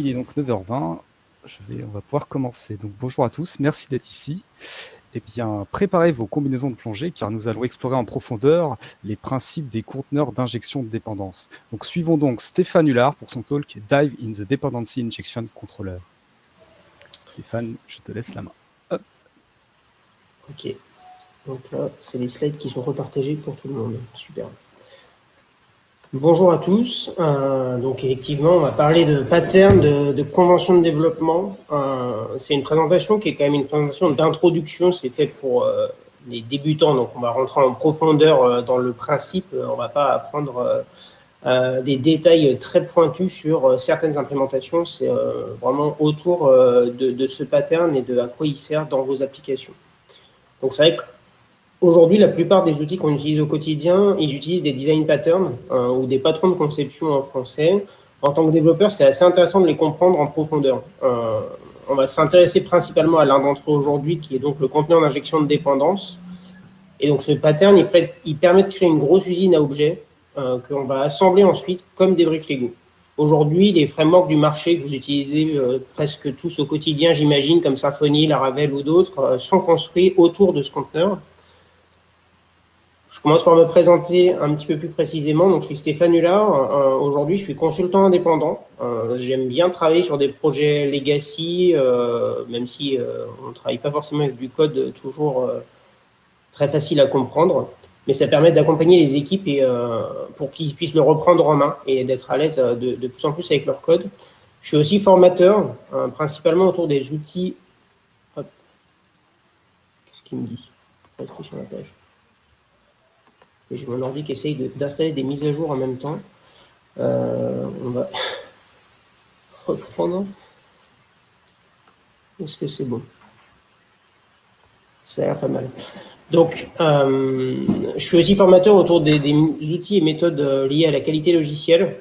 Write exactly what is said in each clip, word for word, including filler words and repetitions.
est donc neuf heures vingt. Je vais, on va pouvoir commencer. Donc bonjour à tous, merci d'être ici. Eh bien, préparez vos combinaisons de plongée car nous allons explorer en profondeur les principes des conteneurs d'injection de dépendance. Donc suivons donc Stéphane Hullard pour son talk Dive in the Dependency Injection Controller. Stéphane, je te laisse la main. Hop. Ok. Donc là, c'est les slides qui sont repartagés pour tout le monde. Super. Bonjour à tous. Euh, donc effectivement, on va parler de pattern, de, de convention de développement. Euh, c'est une présentation qui est quand même une présentation d'introduction. C'est fait pour euh, les débutants. Donc on va rentrer en profondeur euh, dans le principe. On ne va pas apprendre euh, euh, des détails très pointus sur euh, certaines implémentations. C'est euh, vraiment autour euh, de, de ce pattern et de à quoi il sert dans vos applications. Donc c'est vrai que aujourd'hui, la plupart des outils qu'on utilise au quotidien, ils utilisent des design patterns euh, ou des patrons de conception en français. En tant que développeur, c'est assez intéressant de les comprendre en profondeur. Euh, on va s'intéresser principalement à l'un d'entre eux aujourd'hui, qui est donc le conteneur d'injection de dépendance. Et donc, ce pattern, il, prête, il permet de créer une grosse usine à objets euh, qu'on va assembler ensuite comme des briques Lego. Aujourd'hui, les frameworks du marché que vous utilisez euh, presque tous au quotidien, j'imagine, comme Symfony, Laravel ou d'autres, euh, sont construits autour de ce conteneur. Je commence par me présenter un petit peu plus précisément. Donc, je suis Stéphane Hullard. Euh, Aujourd'hui, je suis consultant indépendant. Euh, J'aime bien travailler sur des projets legacy, euh, même si euh, on ne travaille pas forcément avec du code toujours euh, très facile à comprendre. Mais ça permet d'accompagner les équipes et, euh, pour qu'ils puissent le reprendre en main et d'être à l'aise de, de plus en plus avec leur code. Je suis aussi formateur, euh, principalement autour des outils. Qu'est-ce qu'il me dit? Restez sur la page. J'ai mon ordi qui essaye d'installer des mises à jour en même temps. Euh, on va reprendre. Est-ce que c'est bon? Ça a l'air pas mal. Donc, euh, je suis aussi formateur autour des, des outils et méthodes liées à la qualité logicielle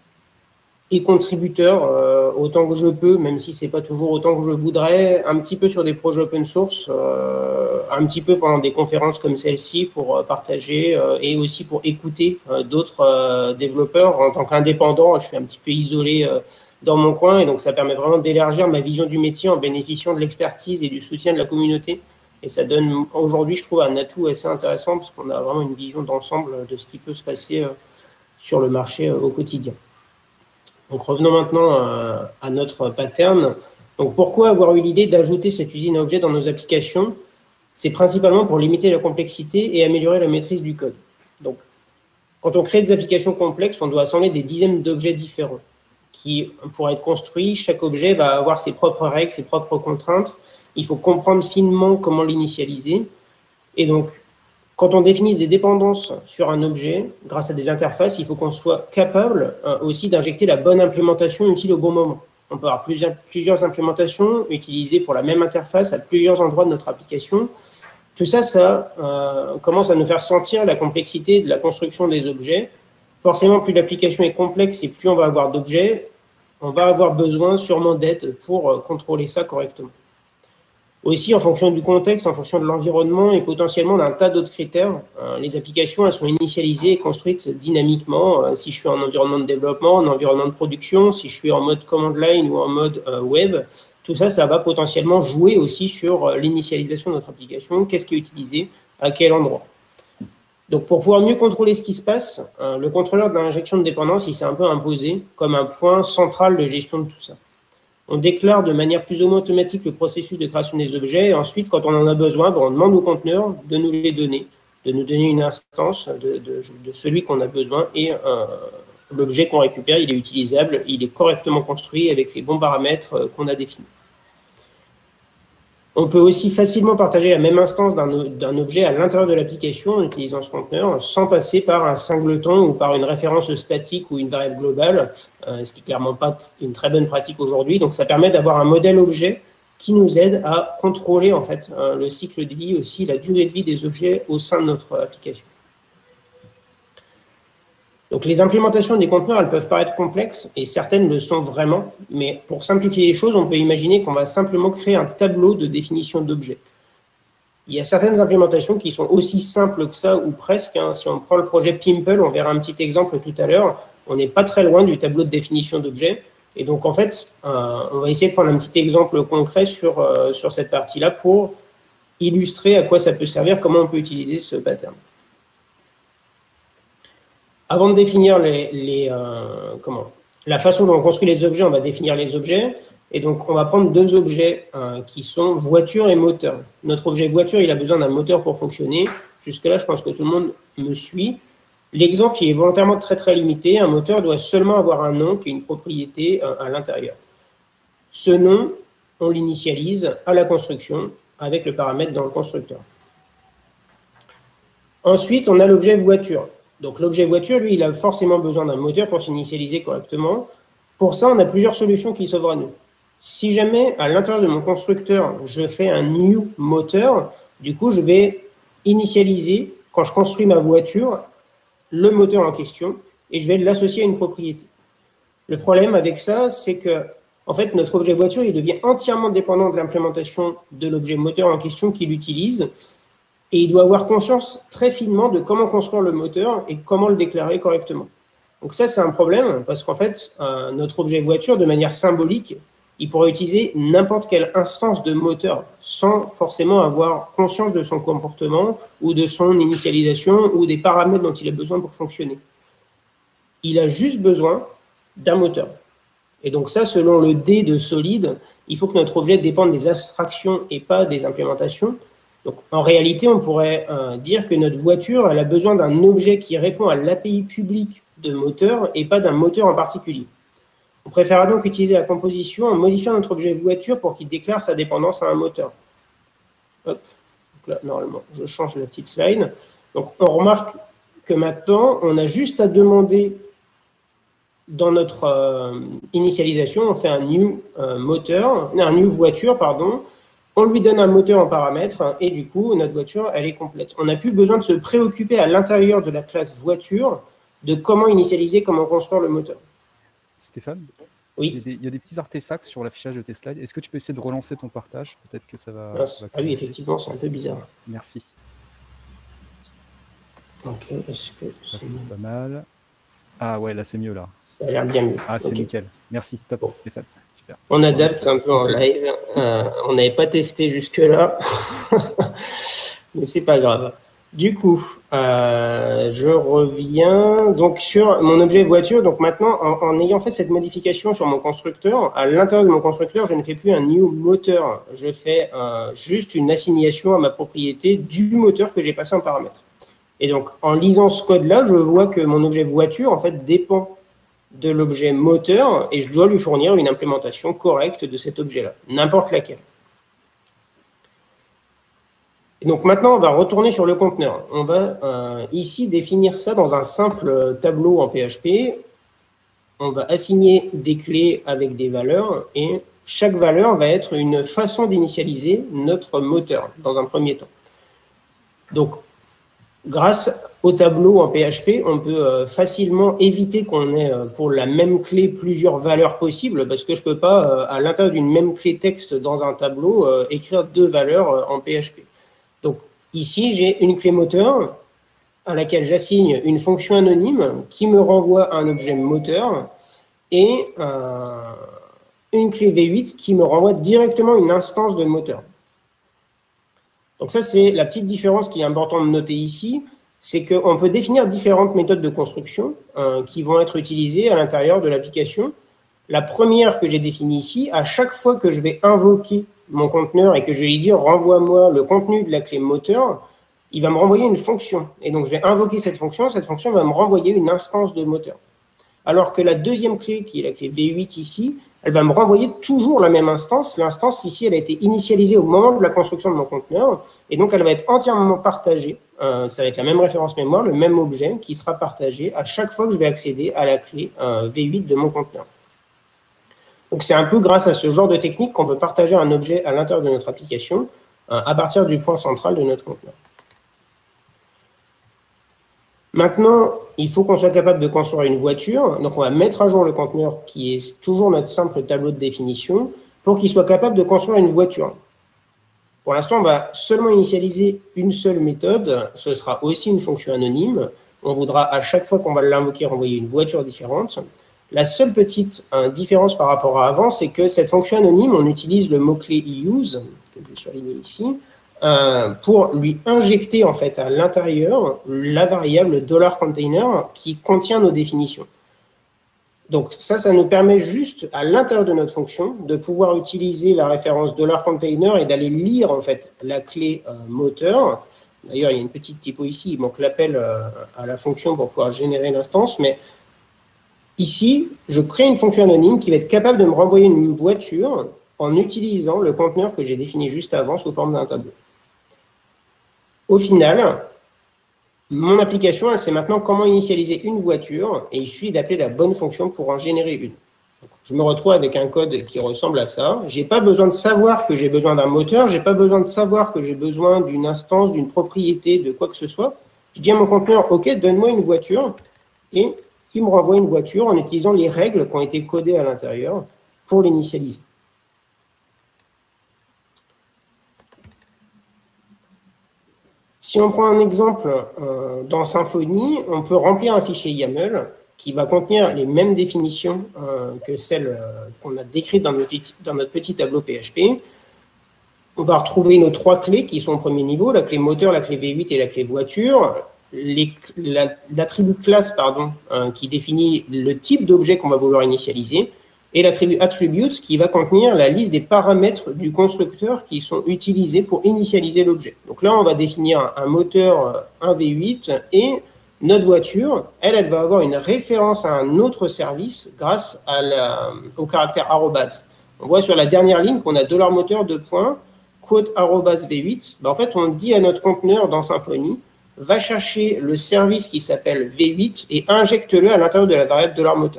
et contributeur euh, autant que je peux, même si ce n'est pas toujours autant que je voudrais, un petit peu sur des projets open source, euh, un petit peu pendant des conférences comme celle-ci pour euh, partager euh, et aussi pour écouter euh, d'autres euh, développeurs. En tant qu'indépendant, je suis un petit peu isolé euh, dans mon coin et donc ça permet vraiment d'élargir ma vision du métier en bénéficiant de l'expertise et du soutien de la communauté. Et ça donne aujourd'hui, je trouve, un atout assez intéressant parce qu'on a vraiment une vision d'ensemble de ce qui peut se passer euh, sur le marché euh, au quotidien. Donc revenons maintenant à, à notre pattern. Donc pourquoi avoir eu l'idée d'ajouter cette usine à objets dans nos applications? C'est principalement pour limiter la complexité et améliorer la maîtrise du code. Donc quand on crée des applications complexes, on doit assembler des dizaines d'objets différents qui, pour être construits, chaque objet va avoir ses propres règles, ses propres contraintes. Il faut comprendre finement comment l'initialiser. Et donc, quand on définit des dépendances sur un objet, grâce à des interfaces, il faut qu'on soit capable euh, aussi d'injecter la bonne implémentation utile au bon moment. On peut avoir plusieurs, plusieurs implémentations utilisées pour la même interface à plusieurs endroits de notre application. Tout ça, ça euh, commence à nous faire sentir la complexité de la construction des objets. Forcément, plus l'application est complexe et plus on va avoir d'objets, on va avoir besoin sûrement d'aide pour euh, contrôler ça correctement. Aussi, en fonction du contexte, en fonction de l'environnement et potentiellement d'un tas d'autres critères, euh, les applications elles sont initialisées et construites dynamiquement. Euh, si je suis en environnement de développement, en environnement de production, si je suis en mode command line ou en mode euh, web, tout ça, ça va potentiellement jouer aussi sur euh, l'initialisation de notre application. Qu'est-ce qui est utilisé, à quel endroit. Donc, pour pouvoir mieux contrôler ce qui se passe, euh, le contrôleur de l'injection de dépendance, il s'est un peu imposé comme un point central de gestion de tout ça. On déclare de manière plus ou moins automatique le processus de création des objets. Et ensuite, quand on en a besoin, ben on demande au conteneur de nous les donner, de nous donner une instance de, de, de celui qu'on a besoin. Et euh, l'objet qu'on récupère, il est utilisable, il est correctement construit avec les bons paramètres euh, qu'on a définis. On peut aussi facilement partager la même instance d'un objet à l'intérieur de l'application en utilisant ce conteneur sans passer par un singleton ou par une référence statique ou une variable globale, euh, ce qui n'est clairement pas une très bonne pratique aujourd'hui. Donc, ça permet d'avoir un modèle objet qui nous aide à contrôler en fait euh, le cycle de vie, aussi la durée de vie des objets au sein de notre application. Donc, les implémentations des conteneurs, elles peuvent paraître complexes, et certaines le sont vraiment, mais pour simplifier les choses, on peut imaginer qu'on va simplement créer un tableau de définition d'objets. Il y a certaines implémentations qui sont aussi simples que ça, ou presque. Hein. Si on prend le projet Pimple, on verra un petit exemple tout à l'heure, on n'est pas très loin du tableau de définition d'objets. Et donc, en fait, euh, on va essayer de prendre un petit exemple concret sur, euh, sur cette partie-là pour illustrer à quoi ça peut servir, comment on peut utiliser ce pattern. Avant de définir les, les, euh, comment, la façon dont on construit les objets, on va définir les objets. Et donc, on va prendre deux objets euh, qui sont voiture et moteur. Notre objet voiture, il a besoin d'un moteur pour fonctionner. Jusque-là, je pense que tout le monde me suit. L'exemple qui est volontairement très très limité, un moteur doit seulement avoir un nom qui est une propriété euh, à l'intérieur. Ce nom, on l'initialise à la construction avec le paramètre dans le constructeur. Ensuite, on a l'objet voiture. Donc l'objet voiture, lui, il a forcément besoin d'un moteur pour s'initialiser correctement. Pour ça, on a plusieurs solutions qui s'offrent à nous. Si jamais, à l'intérieur de mon constructeur, je fais un new moteur, du coup, je vais initialiser, quand je construis ma voiture, le moteur en question, et je vais l'associer à une propriété. Le problème avec ça, c'est que, en fait, notre objet voiture, il devient entièrement dépendant de l'implémentation de l'objet moteur en question qu'il utilise, et il doit avoir conscience très finement de comment construire le moteur et comment le déclarer correctement. Donc ça, c'est un problème, parce qu'en fait, euh, notre objet voiture, de manière symbolique, il pourrait utiliser n'importe quelle instance de moteur sans forcément avoir conscience de son comportement ou de son initialisation ou des paramètres dont il a besoin pour fonctionner. Il a juste besoin d'un moteur. Et donc ça, selon le D de solide, il faut que notre objet dépende des abstractions et pas des implémentations. Donc en réalité, on pourrait euh, dire que notre voiture, elle a besoin d'un objet qui répond à l'A P I publique de moteur et pas d'un moteur en particulier. On préfère donc utiliser la composition en modifiant notre objet voiture pour qu'il déclare sa dépendance à un moteur. Hop. Donc là, normalement, je change la petite slide. Donc, on remarque que maintenant, on a juste à demander dans notre euh, initialisation, on fait un new euh, moteur, un new voiture, pardon. On lui donne un moteur en paramètre et du coup, notre voiture, elle est complète. On n'a plus besoin de se préoccuper à l'intérieur de la classe voiture de comment initialiser, comment construire le moteur. Stéphane, oui. il, y a des, il y a des petits artefacts sur l'affichage de tes slides. Est-ce que tu peux essayer de relancer ton partage? Peut-être que ça va... Ah, ça va ah oui, effectivement, c'est un peu bizarre. Merci. Ok, est-ce que c'est pas mal. Ah ouais, là c'est mieux là. Ça a l'air bien mieux. Ah c'est okay. Nickel. Merci, top, bon. Stéphane. Super. On adapte un peu en live. Euh, on n'avait pas testé jusque-là, mais c'est pas grave. Du coup, euh, je reviens donc sur mon objet voiture. Donc maintenant, en, en ayant fait cette modification sur mon constructeur, à l'intérieur de mon constructeur, je ne fais plus un new moteur. Je fais euh, juste une assignation à ma propriété du moteur que j'ai passé en paramètre. Et donc, en lisant ce code-là, je vois que mon objet voiture, en fait, dépend de l'objet moteur et je dois lui fournir une implémentation correcte de cet objet-là, n'importe laquelle. Et donc maintenant, on va retourner sur le conteneur. On va euh, ici définir ça dans un simple tableau en P H P. On va assigner des clés avec des valeurs et chaque valeur va être une façon d'initialiser notre moteur dans un premier temps. Donc, grâce au tableau en P H P, on peut euh, facilement éviter qu'on ait euh, pour la même clé plusieurs valeurs possibles parce que je ne peux pas, euh, à l'intérieur d'une même clé texte dans un tableau, euh, écrire deux valeurs euh, en P H P. Donc ici, j'ai une clé moteur à laquelle j'assigne une fonction anonyme qui me renvoie à un objet moteur et euh, une clé V huit qui me renvoie directement une instance de moteur. Donc ça, c'est la petite différence qu'il est important de noter ici, c'est qu'on peut définir différentes méthodes de construction euh, qui vont être utilisées à l'intérieur de l'application. La première que j'ai définie ici, à chaque fois que je vais invoquer mon conteneur et que je vais lui dire « renvoie-moi le contenu de la clé moteur », il va me renvoyer une fonction. Et donc, je vais invoquer cette fonction. Cette fonction va me renvoyer une instance de moteur. Alors que la deuxième clé, qui est la clé V huit ici, elle va me renvoyer toujours la même instance. L'instance ici, elle a été initialisée au moment de la construction de mon conteneur. Et donc, elle va être entièrement partagée. Euh, ça va être la même référence mémoire, le même objet qui sera partagé à chaque fois que je vais accéder à la clé euh, V huit de mon conteneur. Donc, c'est un peu grâce à ce genre de technique qu'on peut partager un objet à l'intérieur de notre application euh, à partir du point central de notre conteneur. Maintenant, il faut qu'on soit capable de construire une voiture. Donc, on va mettre à jour le conteneur qui est toujours notre simple tableau de définition pour qu'il soit capable de construire une voiture. Pour l'instant, on va seulement initialiser une seule méthode. Ce sera aussi une fonction anonyme. On voudra à chaque fois qu'on va l'invoquer renvoyer une voiture différente. La seule petite hein, différence par rapport à avant, c'est que cette fonction anonyme, on utilise le mot-clé use, que je vais surligner ici, euh, pour lui injecter en fait à l'intérieur la variable $container qui contient nos définitions. Donc ça, ça nous permet juste à l'intérieur de notre fonction de pouvoir utiliser la référence $container et d'aller lire en fait la clé euh, moteur. D'ailleurs, il y a une petite typo ici, il manque l'appel euh, à la fonction pour pouvoir générer l'instance, mais ici, je crée une fonction anonyme qui va être capable de me renvoyer une voiture en utilisant le conteneur que j'ai défini juste avant sous forme d'un tableau. Au final, mon application, elle sait maintenant comment initialiser une voiture et il suffit d'appeler la bonne fonction pour en générer une. Donc, je me retrouve avec un code qui ressemble à ça. Je n'ai pas besoin de savoir que j'ai besoin d'un moteur, je n'ai pas besoin de savoir que j'ai besoin d'une instance, d'une propriété, de quoi que ce soit. Je dis à mon conteneur, OK, donne-moi une voiture et il me renvoie une voiture en utilisant les règles qui ont été codées à l'intérieur pour l'initialiser. Si on prend un exemple euh, dans Symfony, on peut remplir un fichier YAML qui va contenir les mêmes définitions euh, que celles euh, qu'on a décrites dans notre, dans notre petit tableau P H P. On va retrouver nos trois clés qui sont au premier niveau, la clé moteur, la clé V huit et la clé voiture. L'attribut classe pardon, euh, qui définit le type d'objet qu'on va vouloir initialiser, et l'attribut attributes qui va contenir la liste des paramètres du constructeur qui sont utilisés pour initialiser l'objet. Donc là, on va définir un, un moteur, un V huit, et notre voiture, elle, elle va avoir une référence à un autre service grâce à la, au caractère arrobase. On voit sur la dernière ligne qu'on a $moteur deux points, quote arrobase V huit. Ben, en fait, on dit à notre conteneur dans Symfony, va chercher le service qui s'appelle V huit et injecte-le à l'intérieur de la variable $moteur.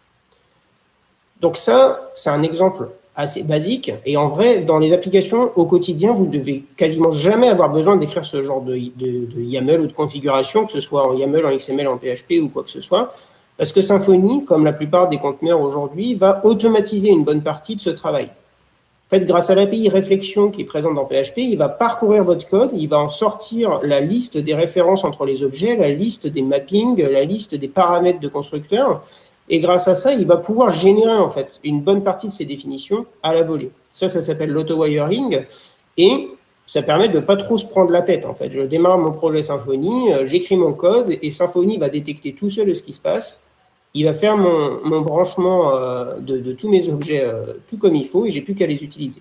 Donc ça, c'est un exemple assez basique. Et en vrai, dans les applications au quotidien, vous ne devez quasiment jamais avoir besoin d'écrire ce genre de, de, de YAML ou de configuration, que ce soit en YAML, en X M L, en P H P ou quoi que ce soit. Parce que Symfony, comme la plupart des conteneurs aujourd'hui, va automatiser une bonne partie de ce travail. En fait, grâce à l'A P I réflexion qui est présente dans P H P, il va parcourir votre code, il va en sortir la liste des références entre les objets, la liste des mappings, la liste des paramètres de constructeur. Et grâce à ça, il va pouvoir générer en fait une bonne partie de ces définitions à la volée. Ça, ça s'appelle l'auto-wiring et ça permet de ne pas trop se prendre la tête. En fait, je démarre mon projet Symfony, j'écris mon code et Symfony va détecter tout seul ce qui se passe. Il va faire mon, mon branchement euh, de, de tous mes objets euh, tout comme il faut et j'ai plus qu'à les utiliser.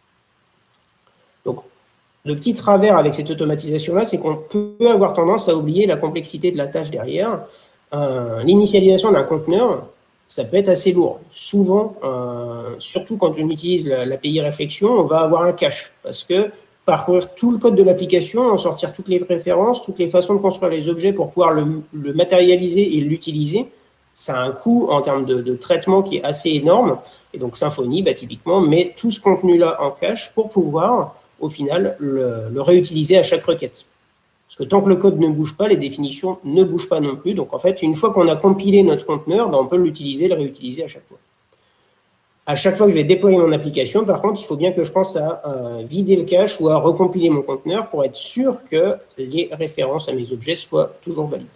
Donc, le petit travers avec cette automatisation-là, c'est qu'on peut avoir tendance à oublier la complexité de la tâche derrière. Euh, L'initialisation d'un conteneur, ça peut être assez lourd. Souvent, euh, surtout quand on utilise l'A P I réflexion, on va avoir un cache parce que parcourir tout le code de l'application, en sortir toutes les références, toutes les façons de construire les objets pour pouvoir le, le matérialiser et l'utiliser, ça a un coût en termes de, de traitement qui est assez énorme. Et donc Symfony, bah, typiquement, met tout ce contenu-là en cache pour pouvoir, au final, le, le réutiliser à chaque requête. Parce que tant que le code ne bouge pas, les définitions ne bougent pas non plus. Donc, en fait, une fois qu'on a compilé notre conteneur, ben, on peut l'utiliser, le réutiliser à chaque fois. À chaque fois que je vais déployer mon application, par contre, il faut bien que je pense à euh, vider le cache ou à recompiler mon conteneur pour être sûr que les références à mes objets soient toujours valides.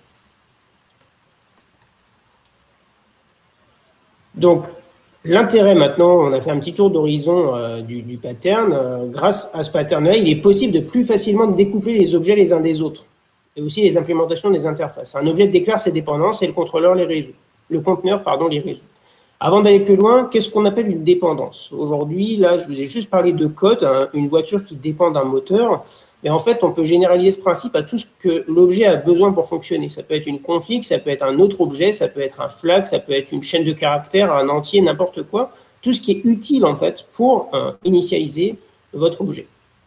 Donc, l'intérêt maintenant, on a fait un petit tour d'horizon euh, du, du pattern. Euh, grâce à ce pattern-là, il est possible de plus facilement découpler les objets les uns des autres et aussi les implémentations des interfaces. Un objet déclare ses dépendances et le contrôleur les résout. Le conteneur, pardon, les résout. Avant d'aller plus loin, qu'est-ce qu'on appelle une dépendance? Aujourd'hui, là, je vous ai juste parlé de code, hein, une voiture qui dépend d'un moteur. Mais en fait, on peut généraliser ce principe à tout ce que l'objet a besoin pour fonctionner. Ça peut être une config, ça peut être un autre objet, ça peut être un flag, ça peut être une chaîne de caractères, un entier, n'importe quoi. Tout ce qui est utile, en fait, pour euh, initialiser votre objet.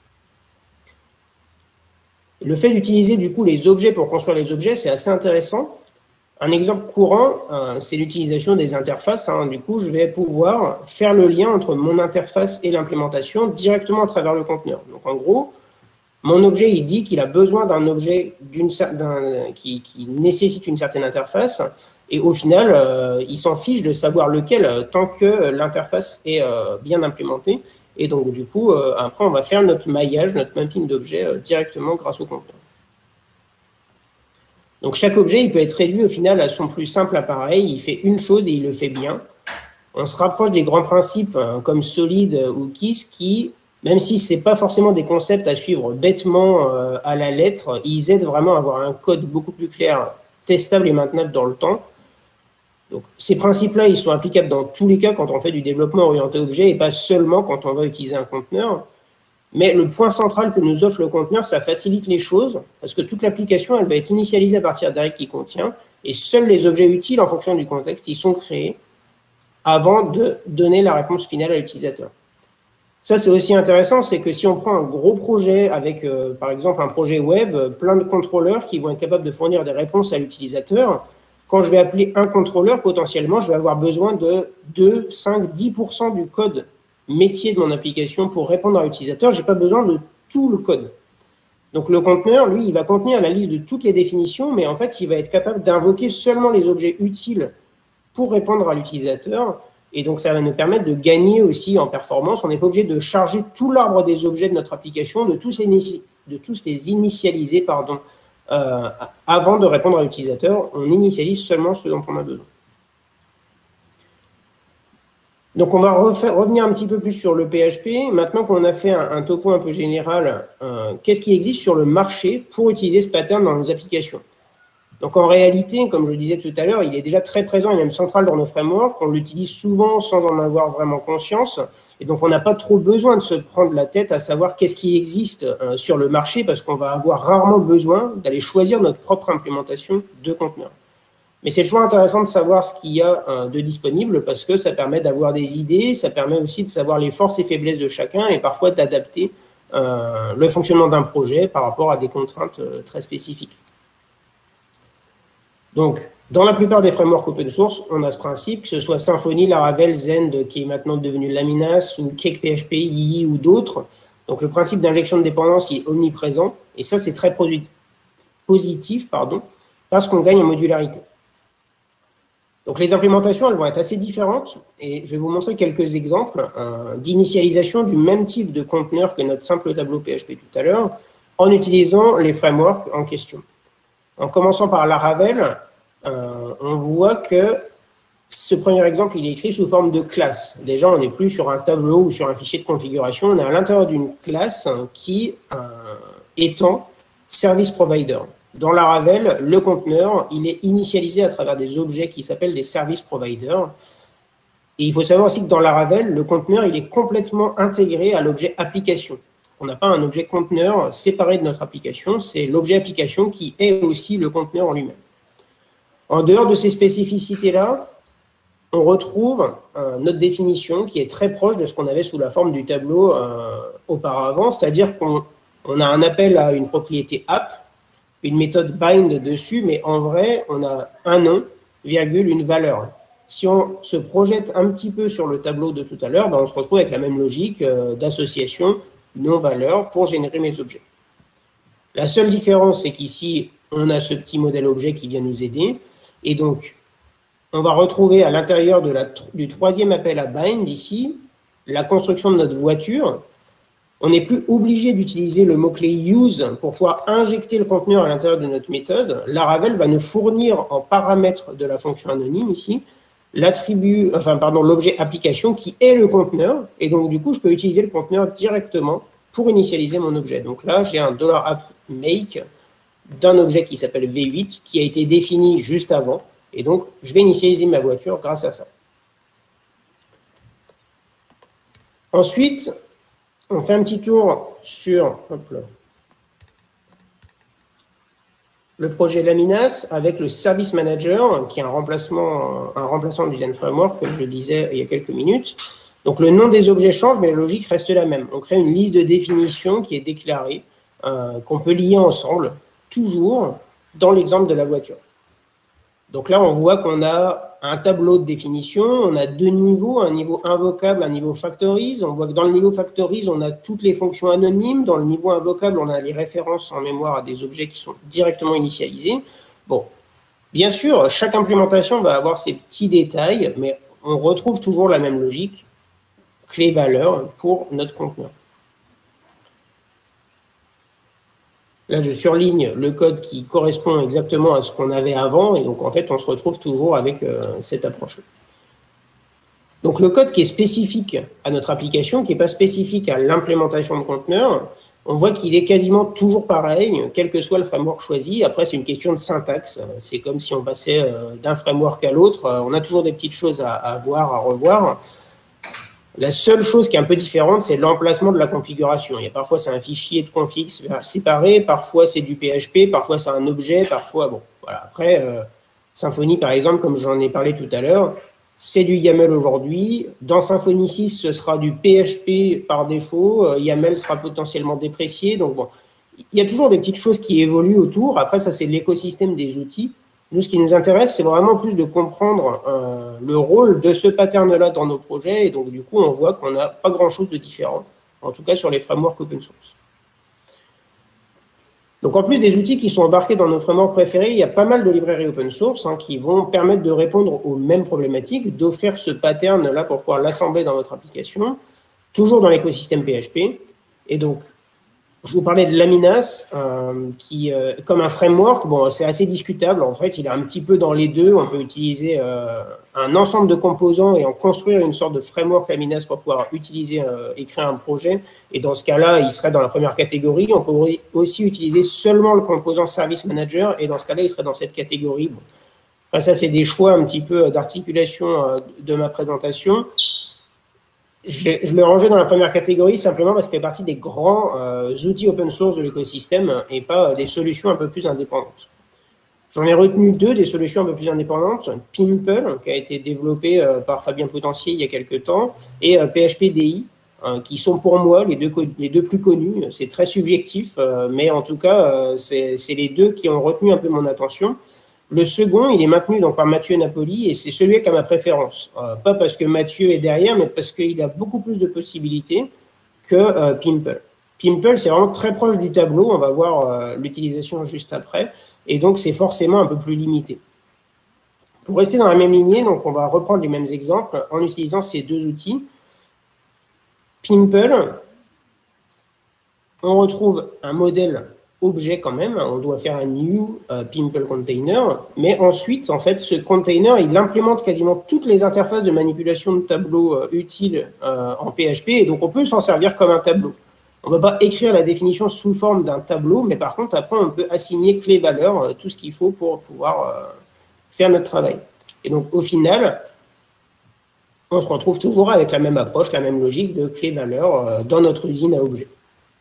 Le fait d'utiliser, du coup, les objets pour construire les objets, c'est assez intéressant. Un exemple courant, euh, c'est l'utilisation des interfaces. Hein. Du coup, je vais pouvoir faire le lien entre mon interface et l'implémentation directement à travers le conteneur. Donc, en gros, mon objet, il dit qu'il a besoin d'un objet d'une, d'un, qui, qui nécessite une certaine interface. Et au final, euh, il s'en fiche de savoir lequel, euh, tant que l'interface est euh, bien implémentée. Et donc, du coup, euh, après, on va faire notre maillage, notre mapping d'objets euh, directement grâce au conteneur. Donc, chaque objet, il peut être réduit au final à son plus simple appareil. Il fait une chose et il le fait bien. On se rapproche des grands principes hein, comme Solid ou Kiss qui, même si ce n'est pas forcément des concepts à suivre bêtement euh, à la lettre, ils aident vraiment à avoir un code beaucoup plus clair, testable et maintenable dans le temps. Donc, ces principes-là, ils sont applicables dans tous les cas quand on fait du développement orienté objet et pas seulement quand on va utiliser un conteneur. Mais le point central que nous offre le conteneur, ça facilite les choses parce que toute l'application, elle va être initialisée à partir d'un qui contient et seuls les objets utiles en fonction du contexte, ils sont créés avant de donner la réponse finale à l'utilisateur. Ça, c'est aussi intéressant, c'est que si on prend un gros projet avec, euh, par exemple, un projet web, plein de contrôleurs qui vont être capables de fournir des réponses à l'utilisateur, quand je vais appeler un contrôleur, potentiellement, je vais avoir besoin de deux, cinq, dix pour cent du code métier de mon application pour répondre à l'utilisateur. Je n'ai pas besoin de tout le code. Donc, le conteneur, lui, il va contenir la liste de toutes les définitions, mais en fait, il va être capable d'invoquer seulement les objets utiles pour répondre à l'utilisateur. Et donc, ça va nous permettre de gagner aussi en performance. On n'est pas obligé de charger tout l'arbre des objets de notre application, de tous les, de tous les initialiser, pardon, Euh, avant de répondre à l'utilisateur, on initialise seulement ce dont on a besoin. Donc, on va refaire, revenir un petit peu plus sur le P H P. Maintenant qu'on a fait un, un topo un peu général, euh, qu'est-ce qui existe sur le marché pour utiliser ce pattern dans nos applications? Donc, en réalité, comme je le disais tout à l'heure, il est déjà très présent et même central dans nos frameworks. On l'utilise souvent sans en avoir vraiment conscience. Et donc, on n'a pas trop besoin de se prendre la tête à savoir qu'est-ce qui existe euh, sur le marché parce qu'on va avoir rarement besoin d'aller choisir notre propre implémentation de conteneur. Mais c'est toujours intéressant de savoir ce qu'il y a euh, de disponible parce que ça permet d'avoir des idées, ça permet aussi de savoir les forces et faiblesses de chacun et parfois d'adapter euh, le fonctionnement d'un projet par rapport à des contraintes euh, très spécifiques. Donc, dans la plupart des frameworks open source, on a ce principe, que ce soit Symfony, Laravel, Zend, qui est maintenant devenu Laminas, ou CakePHP, Yi ou d'autres. Donc, le principe d'injection de dépendance est omniprésent. Et ça, c'est très positif, pardon, parce qu'on gagne en modularité. Donc, les implémentations, elles vont être assez différentes. Et je vais vous montrer quelques exemples euh, d'initialisation du même type de conteneur que notre simple tableau P H P tout à l'heure, en utilisant les frameworks en question. En commençant par Laravel, euh, on voit que ce premier exemple, il est écrit sous forme de classe. Déjà, on n'est plus sur un tableau ou sur un fichier de configuration, on est à l'intérieur d'une classe qui euh, étend Service Provider. Dans Laravel, le conteneur, il est initialisé à travers des objets qui s'appellent des Service Providers. Et il faut savoir aussi que dans Laravel, le conteneur, il est complètement intégré à l'objet application. On n'a pas un objet conteneur séparé de notre application, c'est l'objet application qui est aussi le conteneur en lui-même. En dehors de ces spécificités-là, on retrouve euh, notre définition qui est très proche de ce qu'on avait sous la forme du tableau euh, auparavant, c'est-à-dire qu'on on a un appel à une propriété app, une méthode bind dessus, mais en vrai, on a un nom, virgule, une valeur. Si on se projette un petit peu sur le tableau de tout à l'heure, ben on se retrouve avec la même logique euh, d'association non-valeur pour générer mes objets. La seule différence, c'est qu'ici, on a ce petit modèle objet qui vient nous aider. Et donc, on va retrouver à l'intérieur de la, du troisième appel à bind, ici, la construction de notre voiture. On n'est plus obligé d'utiliser le mot-clé use pour pouvoir injecter le conteneur à l'intérieur de notre méthode. Laravel va nous fournir en paramètre de la fonction anonyme, ici, l'attribut, enfin, pardon, l'objet application qui est le conteneur. Et donc, du coup, je peux utiliser le conteneur directement pour initialiser mon objet. Donc là, j'ai un $app_make d'un objet qui s'appelle V huit qui a été défini juste avant. Et donc, je vais initialiser ma voiture grâce à ça. Ensuite, on fait un petit tour sur hop là, le projet Laminas avec le Service Manager, qui est un remplacement, un remplaçant du Zen Framework, comme je le disais il y a quelques minutes. Donc, le nom des objets change, mais la logique reste la même. On crée une liste de définitions qui est déclarée, euh, qu'on peut lier ensemble, toujours dans l'exemple de la voiture. Donc là, on voit qu'on a un tableau de définition, on a deux niveaux, un niveau invocable, un niveau factories. On voit que dans le niveau factories, on a toutes les fonctions anonymes. Dans le niveau invocable, on a les références en mémoire à des objets qui sont directement initialisés. Bon, bien sûr, chaque implémentation va avoir ses petits détails, mais on retrouve toujours la même logique, clé-valeur pour notre conteneur. Là, je surligne le code qui correspond exactement à ce qu'on avait avant, et donc en fait, on se retrouve toujours avec euh, cette approche-là. Donc le code qui est spécifique à notre application, qui n'est pas spécifique à l'implémentation de conteneurs, on voit qu'il est quasiment toujours pareil, quel que soit le framework choisi. Après, c'est une question de syntaxe. C'est comme si on passait euh, d'un framework à l'autre. On a toujours des petites choses à, à voir, à revoir. La seule chose qui est un peu différente, c'est l'emplacement de la configuration. Il y a parfois, c'est un fichier de config séparé, parfois, c'est du P H P, parfois, c'est un objet, parfois, bon, voilà. Après, euh, Symfony, par exemple, comme j'en ai parlé tout à l'heure, c'est du YAML aujourd'hui. Dans Symfony six, ce sera du P H P par défaut. Euh, YAML sera potentiellement déprécié. Donc, bon, il y a toujours des petites choses qui évoluent autour. Après, ça, c'est l'écosystème des outils. Nous, ce qui nous intéresse, c'est vraiment plus de comprendre euh, le rôle de ce pattern-là dans nos projets. Et donc, du coup, on voit qu'on n'a pas grand-chose de différent, en tout cas sur les frameworks open source. Donc, en plus des outils qui sont embarqués dans nos frameworks préférés, il y a pas mal de librairies open source hein, qui vont permettre de répondre aux mêmes problématiques, d'offrir ce pattern-là pour pouvoir l'assembler dans votre application, toujours dans l'écosystème P H P. Et donc, je vous parlais de Laminas, euh, qui, euh, comme un framework, bon, c'est assez discutable. En fait, il est un petit peu dans les deux. On peut utiliser euh, un ensemble de composants et en construire une sorte de framework Laminas pour pouvoir utiliser euh, et créer un projet. Et dans ce cas-là, il serait dans la première catégorie. On peut aussi utiliser seulement le composant Service Manager. Et dans ce cas-là, il serait dans cette catégorie. Bon. Enfin, ça, c'est des choix un petit peu d'articulation euh, de ma présentation. Je, je le rangeais dans la première catégorie simplement parce que ça fait partie des grands euh, outils open source de l'écosystème et pas euh, des solutions un peu plus indépendantes. J'en ai retenu deux des solutions un peu plus indépendantes. Pimple, qui a été développé euh, par Fabien Potentier il y a quelques temps, et euh, P H P D I, euh, qui sont pour moi les deux, les deux plus connus. C'est très subjectif, euh, mais en tout cas, euh, c'est les deux qui ont retenu un peu mon attention. Le second, il est maintenu donc par Mathieu Napoli et c'est celui qui a ma préférence. Euh, pas parce que Mathieu est derrière, mais parce qu'il a beaucoup plus de possibilités que euh, Pimple. Pimple, c'est vraiment très proche du tableau. On va voir euh, l'utilisation juste après. Et donc, c'est forcément un peu plus limité. Pour rester dans la même lignée, donc on va reprendre les mêmes exemples en utilisant ces deux outils. Pimple, on retrouve un modèle objet quand même, on doit faire un new uh, Pimple container, mais ensuite, en fait, ce container, il implémente quasiment toutes les interfaces de manipulation de tableau euh, utiles euh, en P H P, et donc on peut s'en servir comme un tableau. On ne va pas écrire la définition sous forme d'un tableau, mais par contre, après, on peut assigner clé-valeur, euh, tout ce qu'il faut pour pouvoir euh, faire notre travail. Et donc, au final, on se retrouve toujours avec la même approche, la même logique de clé-valeur euh, dans notre usine à objets.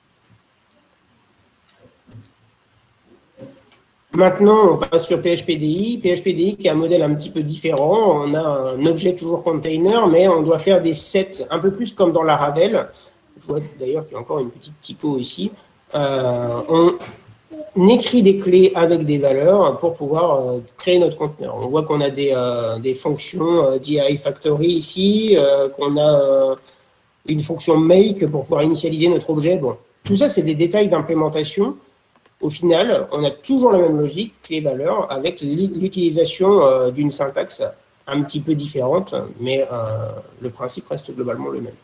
Maintenant, on passe sur P H P D I. P H P D I qui est un modèle un petit peu différent. On a un objet toujours container, mais on doit faire des sets un peu plus comme dans la Ravel. Je vois d'ailleurs qu'il y a encore une petite typo ici. Euh, on écrit des clés avec des valeurs pour pouvoir euh, créer notre conteneur. On voit qu'on a des, euh, des fonctions euh, D I Factory ici, euh, qu'on a euh, une fonction make pour pouvoir initialiser notre objet. Bon, tout ça, c'est des détails d'implémentation. Au final, on a toujours la même logique, clé-valeur, avec l'utilisation euh, d'une syntaxe un petit peu différente, mais euh, le principe reste globalement le même.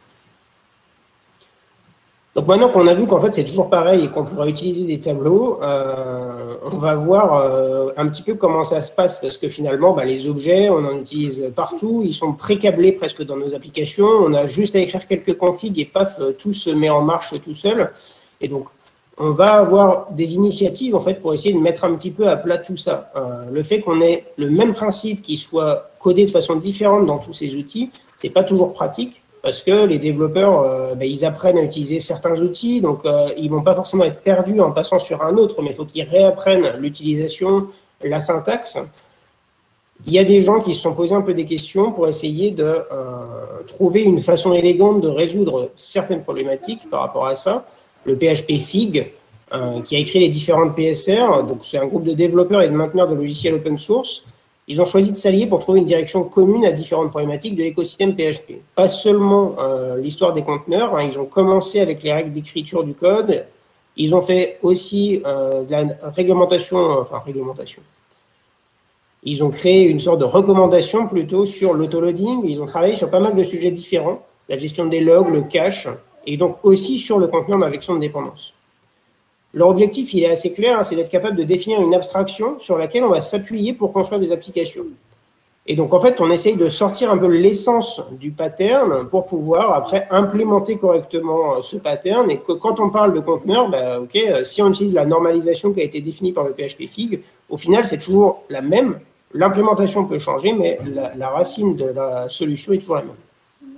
Donc maintenant qu'on a vu qu'en fait c'est toujours pareil et qu'on pourra utiliser des tableaux, euh, on va voir euh, un petit peu comment ça se passe, parce que finalement, bah, les objets, on en utilise partout, ils sont pré-câblés presque dans nos applications, on a juste à écrire quelques configs et paf, tout se met en marche tout seul. Et donc, on va avoir des initiatives en fait pour essayer de mettre un petit peu à plat tout ça. Euh, le fait qu'on ait le même principe qui soit codé de façon différente dans tous ces outils, c'est pas toujours pratique parce que les développeurs, euh, ben, ils apprennent à utiliser certains outils, donc euh, ils vont pas forcément être perdus en passant sur un autre, mais il faut qu'ils réapprennent l'utilisation, la syntaxe. Il y a des gens qui se sont posés un peu des questions pour essayer de euh, trouver une façon élégante de résoudre certaines problématiques par rapport à ça. Le P H P Fig, euh, qui a écrit les différentes P S R, donc c'est un groupe de développeurs et de mainteneurs de logiciels open source. Ils ont choisi de s'allier pour trouver une direction commune à différentes problématiques de l'écosystème P H P. Pas seulement euh, l'histoire des conteneurs, hein, ils ont commencé avec les règles d'écriture du code, ils ont fait aussi euh, de la réglementation, enfin réglementation. Ils ont créé une sorte de recommandation plutôt sur l'autoloading, ils ont travaillé sur pas mal de sujets différents, la gestion des logs, le cache, et donc aussi sur le conteneur d'injection de dépendance. leur objectif, il est assez clair, hein, c'est d'être capable de définir une abstraction sur laquelle on va s'appuyer pour construire des applications. Et donc, en fait, on essaye de sortir un peu l'essence du pattern pour pouvoir, après, implémenter correctement ce pattern. Et que quand on parle de conteneur, bah, ok, si on utilise la normalisation qui a été définie par le P H P Fig, au final, c'est toujours la même. L'implémentation peut changer, mais la, la racine de la solution est toujours la même.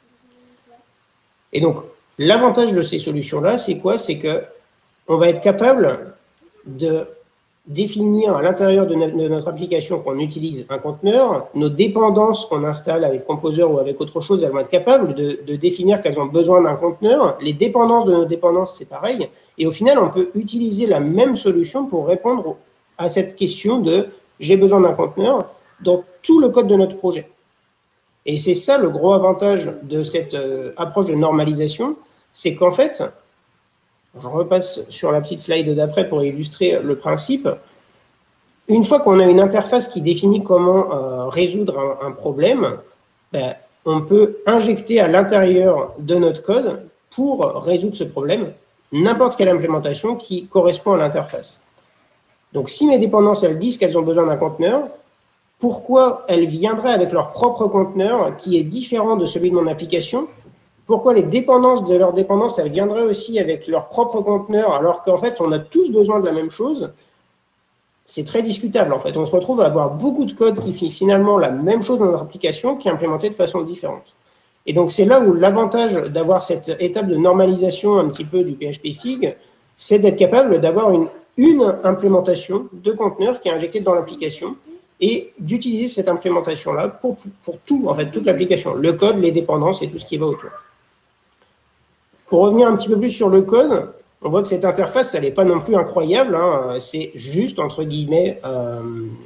Et donc, l'avantage de ces solutions-là, c'est quoi? C'est qu'on va être capable de définir à l'intérieur de, de notre application qu'on utilise un conteneur, nos dépendances qu'on installe avec Composer ou avec autre chose, elles vont être capables de, de définir qu'elles ont besoin d'un conteneur. Les dépendances de nos dépendances, c'est pareil. Et au final, on peut utiliser la même solution pour répondre à cette question de « j'ai besoin d'un conteneur » dans tout le code de notre projet. Et c'est ça le gros avantage de cette euh, approche de normalisation, c'est qu'en fait, je repasse sur la petite slide d'après pour illustrer le principe. Une fois qu'on a une interface qui définit comment euh, résoudre un, un problème, ben, on peut injecter à l'intérieur de notre code pour résoudre ce problème n'importe quelle implémentation qui correspond à l'interface. Donc, si mes dépendances, elles disent qu'elles ont besoin d'un conteneur, pourquoi elles viendraient avec leur propre conteneur qui est différent de celui de mon application? Pourquoi les dépendances de leurs dépendances, elles viendraient aussi avec leur propre conteneur, alors qu'en fait, on a tous besoin de la même chose? C'est très discutable, en fait. On se retrouve à avoir beaucoup de code qui fait finalement la même chose dans notre application, qui est implémenté de façon différente. Et donc, c'est là où l'avantage d'avoir cette étape de normalisation un petit peu du P H P Fig, c'est d'être capable d'avoir une, une implémentation de conteneur qui est injectée dans l'application et d'utiliser cette implémentation-là pour, pour tout, en fait, toute l'application, le code, les dépendances et tout ce qui va autour. Pour revenir un petit peu plus sur le code, on voit que cette interface, elle n'est pas non plus incroyable. Hein, c'est juste, entre guillemets, euh,